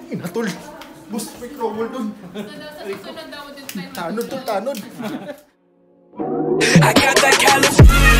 Inatol. Bus, may crowel dun. Sa susunod daw din tayo. Tanod to, tanod. I got that California.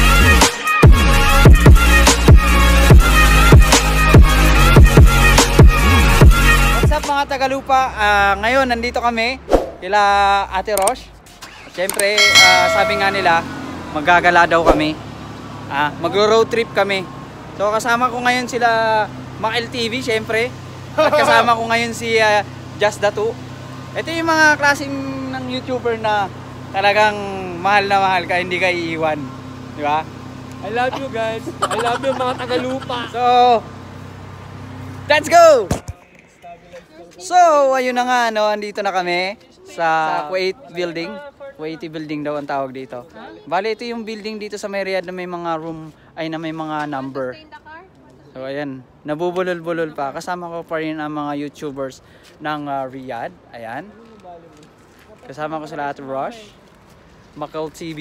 What's up mga Tagalupa? Ngayon nandito kami kila Ate Rosh. Siyempre, sabi nga nila maggagala daw kami. Magro-road trip kami. So kasama ko ngayon sila Makil TV siyempre. At kasama ko ngayon si Just The Two. Ito yung mga klaseng ng YouTuber na talagang mahal na mahal ka, hindi ka iiwan. Di ba? I love you guys. I love you mga Tagalupa. So, let's go! So, ayun na nga, no, andito na kami sa Kuwait Building. Kuwaiti Building daw ang tawag dito. Bale, ito yung building dito sa may Riyadh na may mga room, ay na may mga number. So, ayan, nabubulol-bulol pa. Kasama ko pa rin ang mga YouTubers ng Riyadh. Ayan. Kasama ko sila Ate Rosh, Makil TV.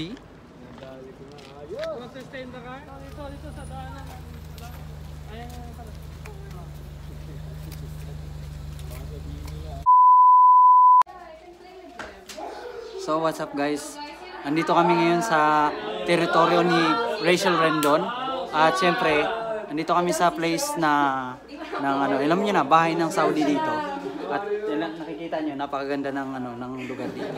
So what's up guys? Andito kami ngayon sa teritoryo ni Rachel Rendon. At syempre, andito kami sa place na ng ano, alam niyo na, bahay ng Saudi dito. At nakikita niyo, napakaganda ng ano, ng lugar dito.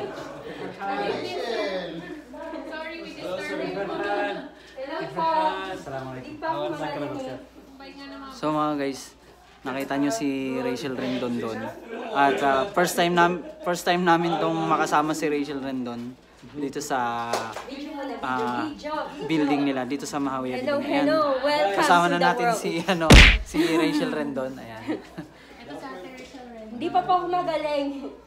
Sorry, we disturbed. Hello po. Assalamualaikum. So mga guys, nakita nyo si Rachel Rendon doon. At first time namin tong makasama si Rachel Rendon dito sa building nila dito sa Mahawiyah. Hello, hello. Welcome kasama to na the natin world. si Rachel Rendon. Ayan. Ito sa Ate Rachel Rendon. Hindi pa po ako magaling.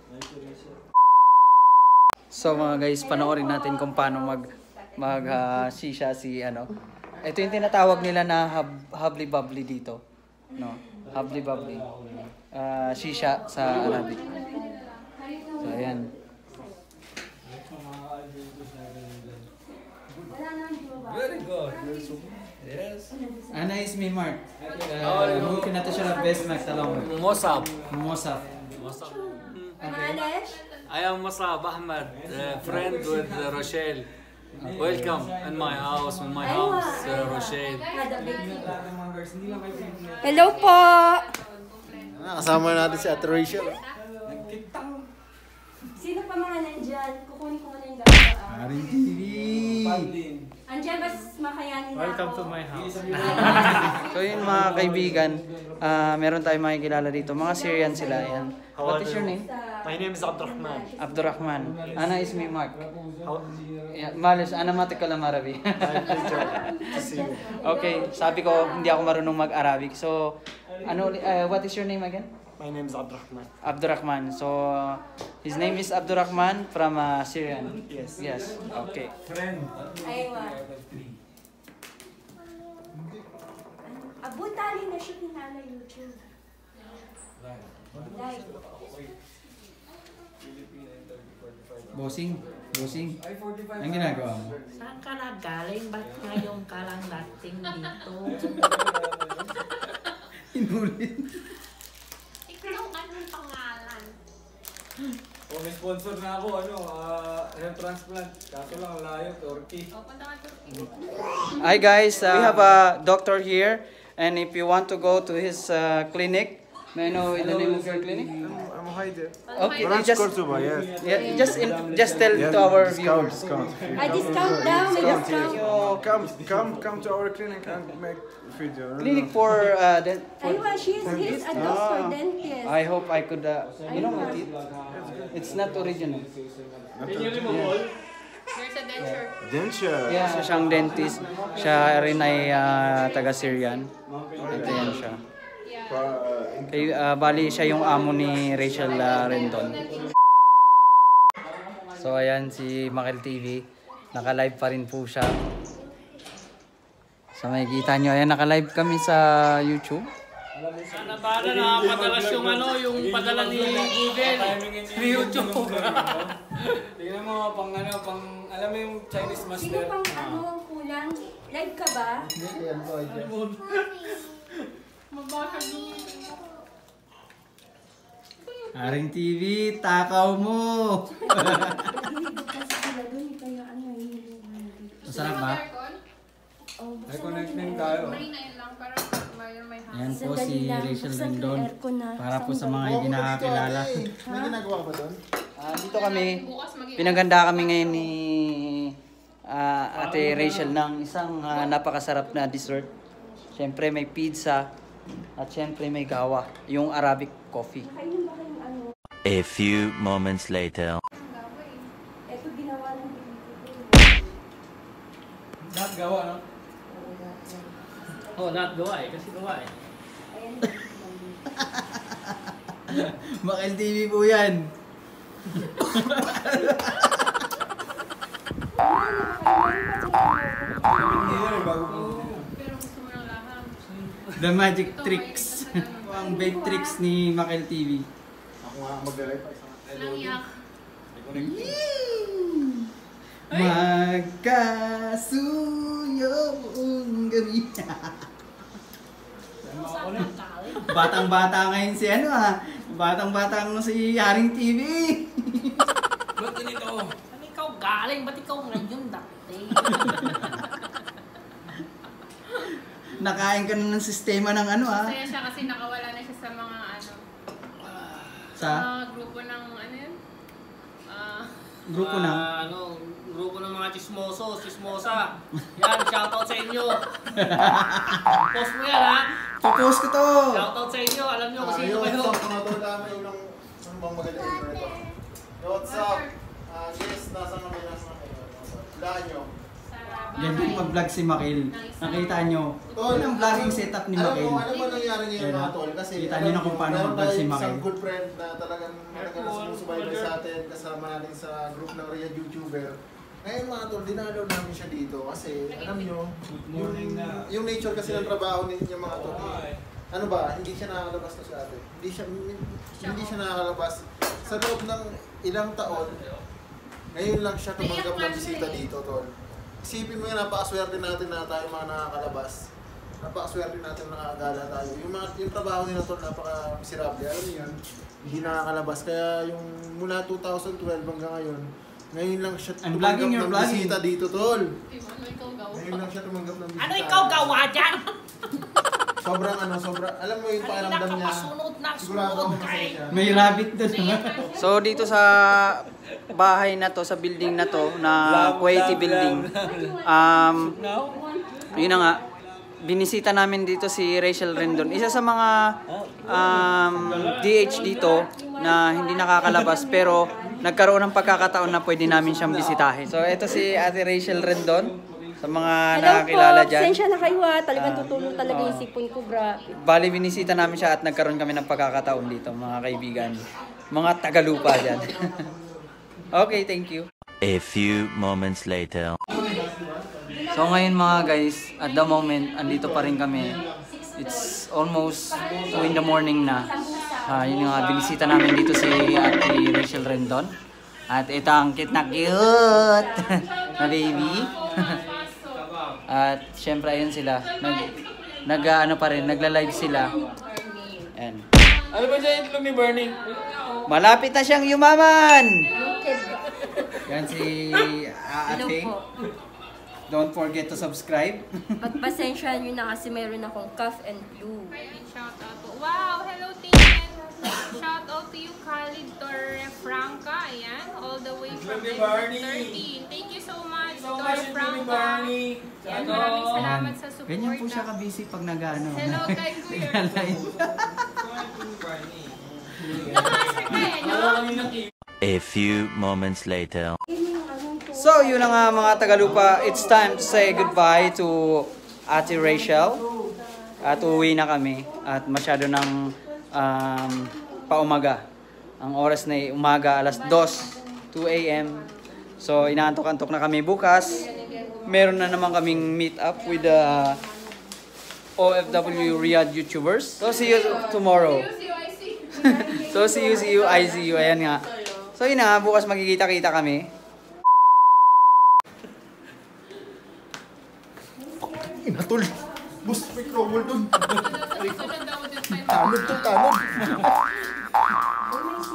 So mga guys, panoorin natin kung paano shisha si ano. Ito yung tinatawag nila na habli bubbly dito. No? Habli bubbly. Shisha sa Arabic. So ayan. Very good. Yes. Ana ismi Mark. Mungkin natin siya na best max talong. Musab. Musaf. Malish? I am Musab Ahmed, friend with Rochelle. Welcome in my house, Rochelle. Hello po. Kasama natin si Ate Rachel. Sino pa mga nandyan? Kukunin ko muna yung gamit. Aring TV. Andyan, bas makayanin na Welcome ako. to my house. So yun mga kaibigan, meron tayong makikilala dito. Mga Syrian sila. Ayan. What is your name? My name is Abdurrahman. Abdurrahman. Ana ismi Mark. Malis, ana mati kalam Arabi. Okay, sabi ko hindi ako marunong mag-Arabic. So, what is your name again? My name is Abdurrahman. Abdurrahman. So, his name is Abdurrahman from Syrian. Yes. Yes. Okay. Friend. Aywa. Abu tali na shoot ni Nana YouTube. Live. Bossing. Ang ginagawa mo? Saan ka nagaling? Ba't ngayon ka lang dating dito? Inulit. Ikaw, anong pangalan? Oh, may sponsor na ako, hair transplant. Kaso lang, layo, Turkey. O, punta ka Turkey. Hi guys, we have a doctor here, and if you want to go to his clinic, may I know the name of your clinic? I'm Haider. Okay, Branch just Cordoba, yes. just tell to our viewers. Discount. I discount daw, may discount. Come to our clinic and make video. Clinic for Aywa, he's a doctor, dentist. I hope I could you know my teeth. It's not original. There's a denture. Denture. Yeah, siya siyang dentist. Siya rin ay taga Syrian. Ito yan siya. Kay, bali siya yung amo ni Rachel Rendon. So ayan si Makil TV. Naka-live pa rin po siya. So makikita nyo, ayan naka-live kami sa YouTube. Sana para nakapadalas yung yung padala ni Google. Ni YouTube. Tingnan mo, alam mo yung Chinese master. Sino pang ang kulang? Live ka ba? Mabaka doon. Haring TV, takaw mo! Kasi sila doon, kaya ano yun. Masarap ba? Oh, Ay, connecting tayo. Marina yun lang para may hangin. Yan po si Rachel Rendon. Para po sa mga hindi nakakilala. May ginagawa ka ba doon? Dito kami, pinaganda kami ngayon ni Ate Rachel ng isang napakasarap na dessert. Siyempre may pizza at siyempre may gawa, yung Arabic coffee. Kainin ba kayong ano? A few moments later. Ito ginawa ng Lahat gawa, no? Oh, lahat gawa eh. Kasi gawa eh. Makil TV po yan. Pero gusto mo ng laham. The magic tricks. Ang babe tricks ni Makil TV. Ako nga mag-live. Lang yak. Magkasuyong gabi. Batang-bata ngayon si ano Batang-bata si Haring TV. Ba't ganito? Ano ikaw galing? Ba't ikaw ngayon dati? Nakain ka na ng sistema ng ano Masaya siya kasi nakawala na siya sa mga Sa grupo ng ano yun? grupo ng Grupo ng mga chismoso, chismosa. Yan, shoutout sa inyo. Post mo yan, ha? Post ko to. Shoutout sa inyo. Alam nyo kung sino kayo. What's up mga tol? Dami ulang ano bang magaling ito? What's up? Yes, nasa kami. Laan nyo. Sa Ganda yung mag-vlog si Makil. Nakita nyo. Tol, Yan ang vlogging setup ni Makil. Alam mo nangyari ngayon Yan, mga ha? tol? Kasi Kita nyo na kung paano meron mag-vlog si tayong Makil. isang good friend na talagang sumusubaybay sa atin. Kasama natin sa group ng Riyadh YouTuber. Ngayon mga tol, dinalaw namin siya dito kasi alam nyo, yung nature kasi ng trabaho ninyo mga tol. Ano ba, hindi siya nakakalabas to sa atin. Hindi siya nakakalabas. Sa loob ng ilang taon, ngayon lang siya tumanggap ng bisita dito, tol. Isipin mo yan, napakaswerte natin na tayo mga nakakalabas. Napakaswerte natin na nakakagala tayo. Yung trabaho nila, tol, napaka-miserable. Alam niyo yun, hindi nakakalabas. Kaya yung mula 2012 hanggang ngayon lang siya I'm tumanggap vlogging, you're ng vlogging. bisita dito, tol. Ano ikaw gawa? Ngayon lang siya tumanggap ng bisita. Ano ikaw gawa dyan? Sobrang alam mo yung pakiramdam niya. Sunod na Sigurado ako sunod masaya siya. May rabbit doon. So dito sa bahay na to, sa building na to, na Kuwaiti building. Yun na nga, binisita namin dito si Rachel Rendon. Isa sa mga DH dito na hindi nakakalabas pero nagkaroon ng pagkakataon na pwede namin siyang bisitahin. So ito si Ate Rachel Rendon. Sa mga nakakilala dyan. Pasensya na kayo talagang tutulong talaga yung sipon ko, grabe. Bali, binisita namin siya at nagkaroon kami ng pagkakataon dito, mga kaibigan. Mga Tagalupa dyan. Okay, thank you. A few moments later. So ngayon mga guys, at the moment, andito pa rin kami. It's almost 2 in the morning na. Yun nga, binisita namin dito si Ate Rachel Rendon. At ito ang cute na cute na baby. At syempre ayun sila. Ano pa rin, nagla-live sila. Ayan. Ano ba siya itlog ni Bernie? Malapit na siyang yumaman! Yan si Ate. Don't forget to subscribe. Pagpasensya nyo na kasi meron akong cough and flu. Ayan, shout out po. Wow, hello Tian. Shout out to you, Khalid Torrefranca. Ayan, all the way from Barney. 13. Thank you so much, So much Torrefranca. Barney. Ayan, maraming salamat sa support. Ganyan po siya ka-busy pag nag-ano. Hello kay Kuya. Nag-live. Naka-answer kaya nyo? A few moments later. So yun na nga mga Tagalupa, it's time to say goodbye to Ate Rachel. At uuwi na kami at masyado ng paumaga. Ang oras na umaga, alas 2 a.m. So inaantok-antok na kami bukas. Meron na naman kaming meet up with the OFW Riyadh YouTubers. So see you tomorrow. So see you, I see you. Ayan nga. So yun na, bukas magkikita-kita kami. Inatol. Bus, may crowel dun. Sunod daw dito tayo. Tanod to, tanod.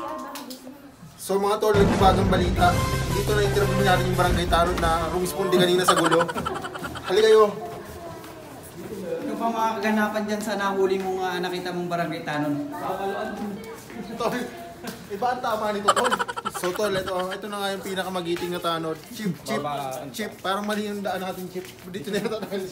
So mga tol, nagbagang balita. Dito na interview natin yung barangay Tanod na rumispondi kanina sa gulo. Hali kayo. Ano pa mga kaganapan dyan sa nahuli mong nakita mong barangay Tanod? Tol, iba ang tama nito tol. So tol, ito na nga yung pinakamagiting na Tanod. Chip. Parang mali yung daan natin chip. Dito na yung tatanggal.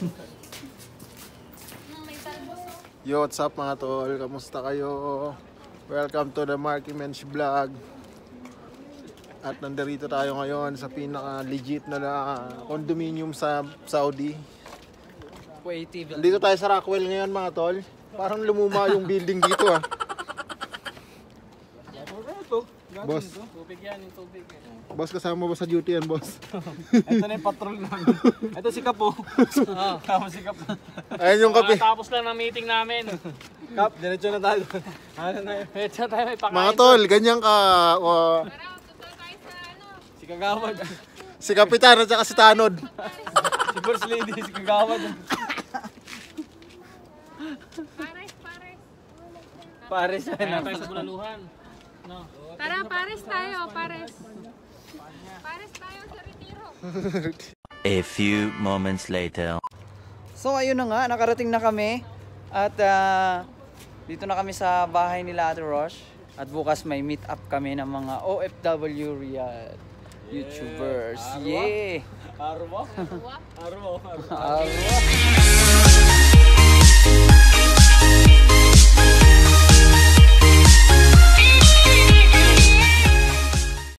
May talbos. Yo, what's up mga tol? Kamusta kayo? Welcome to the Marky Mensch Vlog. At nandito tayo ngayon sa pinaka-legit na condominium sa Saudi. Dito tayo sa Rockwell ngayon mga tol. Parang lumuma yung building dito ah. Boss. Tubig yan, yung tubig. Boss, kasama ba sa duty yan, boss? Ito na yung patrol namin. Ito si Kapo. Tama si Kapo. Ayun yung kape. Tapos lang ng meeting namin. Kap, diretso na tayo. Ano na yun? Diretso tayo, may pakain. Mga tol, ganyan ka. Tara, tuto tayo sa ano. Si Kagawad. Si Kapitan at saka si Tanod. Si First Lady, si Kagawad. Pares. Pares Kaya tayo sa Bulaluhan. No. Tara, pares tayo, pares. Pares tayo sa retiro. A few moments later. So ayun na nga, nakarating na kami. At dito na kami sa bahay nila Ate Rosh. At bukas may meet up kami ng mga OFW Riyadh YouTubers. Yeah! Arwa? Wow. Arwa. Arwa.